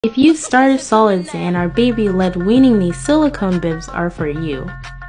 If you started solids and are baby-led weaning, these silicone bibs are for you.